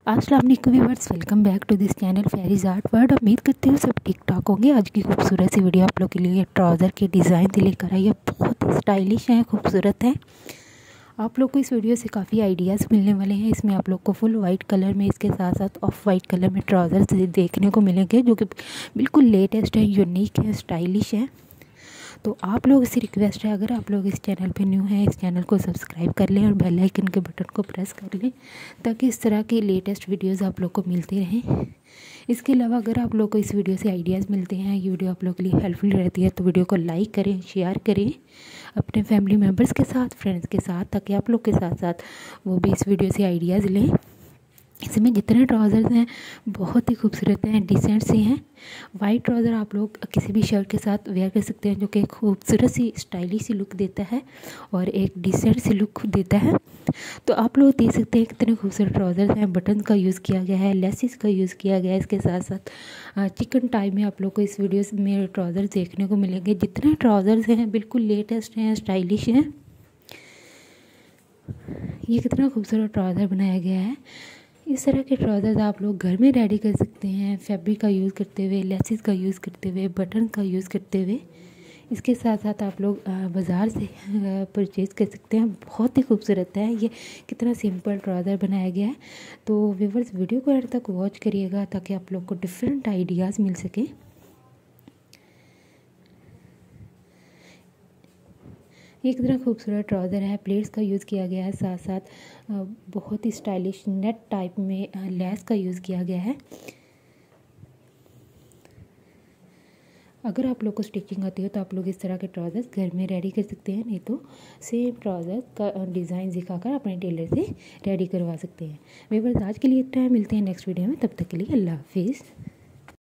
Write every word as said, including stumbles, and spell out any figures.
अस्सलाम वालेकुम viewers, welcome back to this channel Fairy's Art World. उम्मीद करती हूँ सब ठीक ठाक होंगे। आज की खूबसूरत सी वीडियो आप लोग के लिए ट्राउज़र के डिज़ाइन से लेकर आई है। बहुत ही स्टाइलिश हैं, खूबसूरत हैं। आप लोग को इस वीडियो से काफ़ी आइडियाज़ मिलने वाले हैं। इसमें आप लोग को फुल वाइट कलर में, इसके साथ साथ ऑफ वाइट कलर में ट्राउज़र्स देखने को मिलेंगे, जो कि बिल्कुल लेटेस्ट हैं, यूनिक हैं, स्टाइलिश हैं। तो आप लोग से रिक्वेस्ट है, अगर आप लोग इस चैनल पे न्यू हैं, इस चैनल को सब्सक्राइब कर लें और बेल आइकन के बटन को प्रेस कर लें, ताकि इस तरह की लेटेस्ट वीडियोस आप लोग को मिलती रहें। इसके अलावा अगर आप लोग को इस वीडियो से आइडियाज़ मिलते हैं, ये वीडियो आप लोग के लिए हेल्पफुल रहती है, तो वीडियो को लाइक करें, शेयर करें अपने फैमिली मेम्बर्स के साथ, फ्रेंड्स के साथ, ताकि आप लोग के साथ साथ वो भी इस वीडियो से आइडियाज़ लें। इसमें जितने ट्राउज़र्स हैं बहुत ही खूबसूरत हैं, डिसेंट से हैं। वाइट ट्राउज़र आप लोग किसी भी शर्ट के साथ वेयर कर सकते हैं, जो कि खूबसूरत सी स्टाइलिश सी लुक देता है और एक डिसेंट सी लुक देता है। तो आप लोग देख सकते हैं कितने खूबसूरत ट्राउज़र्स हैं। बटन का यूज़ किया गया है, लेसिस का यूज़ किया गया है। इसके साथ साथ चिकन टाई में आप लोग को इस वीडियो में ट्राउज़र्स देखने को मिलेंगे। जितने ट्राउज़र्स हैं बिल्कुल लेटेस्ट हैं, स्टाइलिश हैं। ये कितना खूबसूरत ट्राउज़र बनाया गया है। इस तरह के ट्राउज़र्स आप लोग घर में रेडी कर सकते हैं, फैब्रिक का यूज़ करते हुए, लेसिस का यूज़ करते हुए, बटन का यूज़ करते हुए। इसके साथ साथ आप लोग बाज़ार से परचेज़ कर सकते हैं। बहुत ही खूबसूरत है। ये कितना सिंपल ट्राउज़र बनाया गया है। तो व्यूअर्स, वीडियो को एंड तक वॉच करिएगा, ताकि आप लोग को डिफरेंट आइडियाज़ मिल सके। ये कितना खूबसूरत ट्राउज़र है। प्लेट्स का यूज़ किया गया है, साथ साथ बहुत ही स्टाइलिश नेट टाइप में लेस का यूज़ किया गया है। अगर आप लोग को स्टिचिंग आती हो तो आप लोग इस तरह के ट्राउज़र्स घर में रेडी कर सकते हैं, नहीं तो सेम ट्राउज़र का डिज़ाइन दिखाकर अपने टेलर से रेडी करवा सकते हैं। व्यूअर्स, आज के लिए इतना है, मिलते हैं नेक्स्ट वीडियो में। तब तक के लिए अल्लाह हाफिज़।